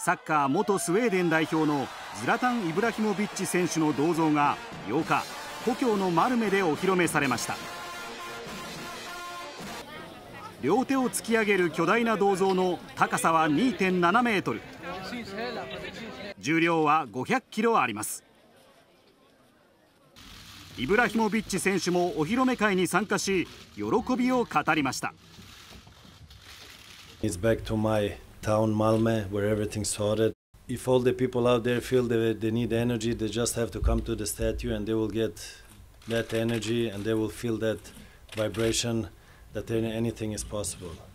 サッカー元スウェーデン代表のズラタン・イブラヒモビッチ選手の銅像が8日、故郷のマルメでお披露目されました。両手を突き上げる巨大な銅像の高さは 2.7 メートル、重量は500キロあります。イブラヒモビッチ選手もお披露目会に参加し、喜びを語りました。 It's back to my town Malmö where everything started. If all the people out there feel that they need energy, they just have to come to the statue and they will get that energy and they will feel that vibration that anything is possible.